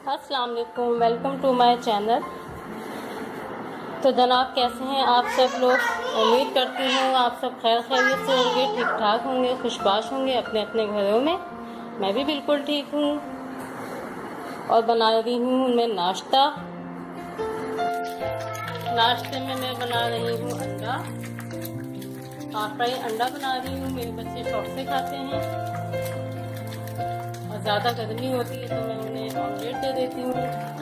अस्सलाम वालेकुम, welcome to my channel. तो जनाब, कैसे हैं आप सब लोग? उम्मीद करती हूँ आप सब खैर खैरियत से होंगे, ठीक ठाक होंगे, खुशबाश होंगे अपने अपने घरों में। मैं भी बिल्कुल ठीक हूँ और बना रही हूँ उनमें नाश्ता। नाश्ते में मैं बना रही हूँ अंडा, हाफ फ्राई अंडा बना रही हूँ। मेरे बच्चे शौक से खाते हैं और ज़्यादा गर्मी होती है तो मैं उन्हें ऑमलेट दे देती हूँ।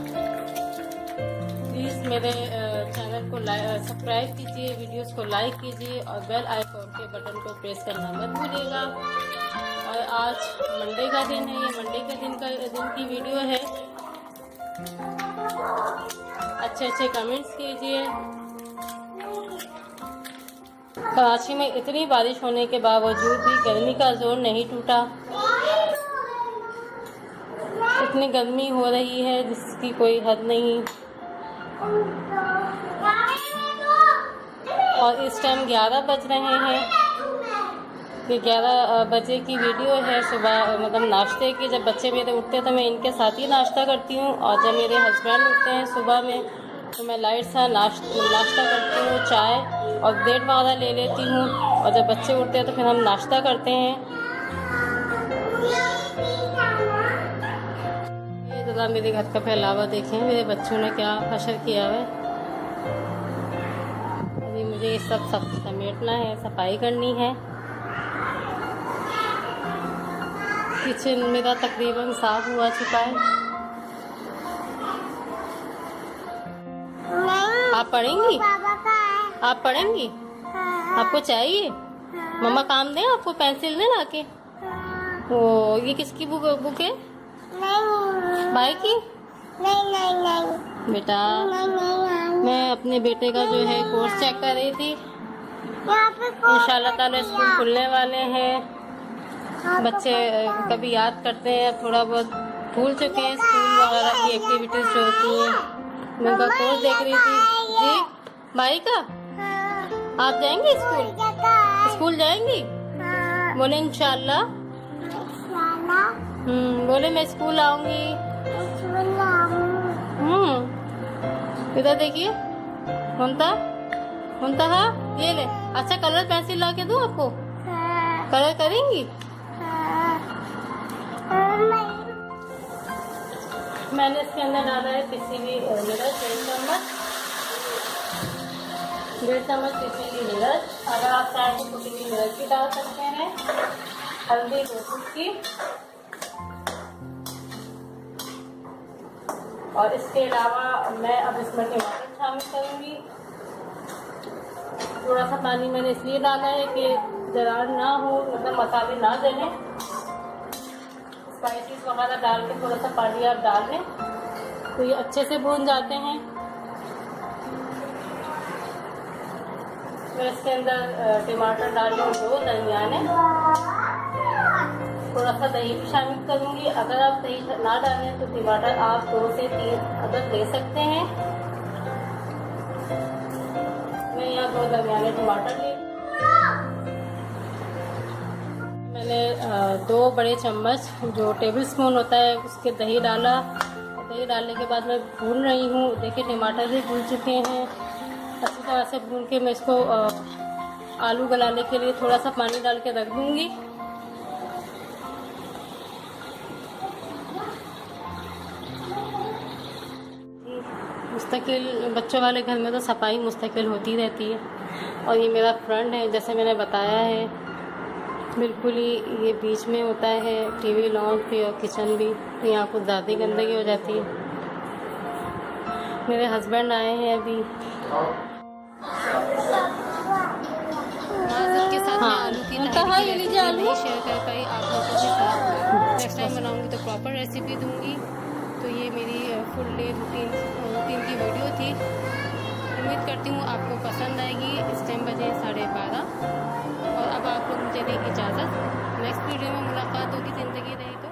प्लीज़ मेरे चैनल को सब्सक्राइब कीजिए, वीडियोस को लाइक कीजिए और बेल आइकॉन के बटन को प्रेस करना मत भूलिएगा। और आज मंडे का दिन है, ये मंडे के दिन की वीडियो है। अच्छे कमेंट्स कीजिए। कराची में इतनी बारिश होने के बावजूद भी गर्मी का जोर नहीं टूटा। इतनी गर्मी हो रही है जिसकी कोई हद नहीं। और इस टाइम 11 बज रहे हैं। ये 11 बजे की वीडियो है, सुबह मतलब नाश्ते की। जब बच्चे मेरे उठते हैं तो मैं इनके साथ ही नाश्ता करती हूँ, और जब मेरे हस्बैंड उठते हैं सुबह में तो मैं लाइट सा नाश्ता करती हूँ, चाय और ब्रेड वगैरह ले लेती हूँ। और जब बच्चे उठते हैं तो फिर हम नाश्ता करते हैं। ये जरा मेरे घर का फैलावा देखें, मेरे बच्चों ने क्या हशर किया है। अभी मुझे ये सब समेटना है, सफाई करनी है। किचन मेरा तकरीबन साफ हुआ चुका है। आप पढ़ेंगी? आप पढ़ेंगी? आपको चाहिए? मम्मा काम दें आपको, पेंसिल दें लाके? ओ, ये किसकी बुक है? भाई की? नहीं बेटा, मैं अपने बेटे का जो है कोर्स चेक कर रही थी। इंशाल्लाह ताला स्कूल खुलने वाले हैं। बच्चे कभी याद करते हैं, थोड़ा बहुत भूल चुके हैं स्कूल वगैरह की एक्टिविटीज जो होती हैं। मैं उनका कोर्स देख रही थी। जी भाई का? आप जाएंगे स्कूल जाएंगी? बोले इंशाल्लाह। बोले मैं स्कूल आऊंगी। इधर देखिए, मुंतहा ये ले। अच्छा, कलर पेंसिल ला के दूं आपको? कलर करेंगी? मैंने इसके अंदर डाला है पिसी हुई मिर्च, 1.5 चम्मच पिसी हुई मिर्च। अगर आप चाहें तो कुटी हुई मिर्च भी डाल सकते हैं। हल्दी 2 चुटकी। और इसके अलावा मैं अब इसमें टमाटर शामिल करूंगी। थोड़ा सा पानी मैंने इसलिए डाला है कि जरार ना हो, मतलब मसाले ना जले। स्पाइसेस वगैरह डाल के थोड़ा सा पानी आप डाल लें तो ये अच्छे से भून जाते हैं। मैं इसके अंदर टमाटर डाल लूँ 2 दरमियाने। थोड़ा सा दही भी शामिल करूँगी। अगर आप दही ना डालें तो टमाटर आप 2 से 3 अदद ले सकते हैं। मैं यहाँ 2 दरमियाने टमाटर ले। मैंने 2 बड़े चम्मच जो टेबल स्पून होता है उसके दही डाला। दही डालने के बाद मैं भून रही हूँ। देखिए टमाटर भी भून चुके हैं। अच्छी तरह से भून के मैं इसको आलू गलाने के लिए थोड़ा सा पानी डाल के रख दूँगी। मुस्तकिल बच्चों वाले घर में तो सफाई मुस्तकिल होती रहती है। और ये मेरा फ्रंट है, जैसे मैंने बताया है, बिल्कुल ही ये बीच में होता है टीवी लॉन्च भी और किचन भी। तो यहाँ कुछ ज़्यादा गंदगी हो जाती है। मेरे हस्बैंड आए हैं अभी। के साथ मैं आलू की रेसिपी नहीं शेयर कर पाई आप लोगों के साथ। नेक्स्ट टाइम बनाऊंगी तो प्रॉपर रेसिपी दूंगी। तो ये मेरी फुल डे रूटीन की वीडियो थी। उम्मीद करती हूँ आपको पसंद आएगी। इस टाइम बजे 12:30 और अब आप लोग मुझे दें इजाज़त। नेक्स्ट वीडियो में मुलाकात होगी। ज़िंदगी रही।